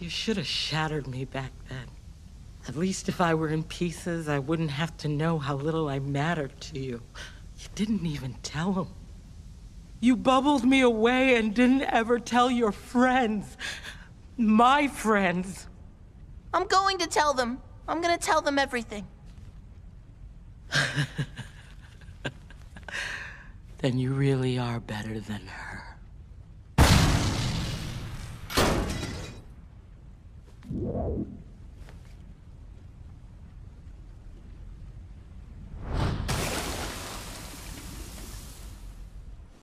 You should have shattered me back then. At least if I were in pieces, I wouldn't have to know how little I mattered to you. You didn't even tell him. You bubbled me away and didn't ever tell your friends. My friends. I'm going to tell them. I'm gonna tell them everything. Then you really are better than her.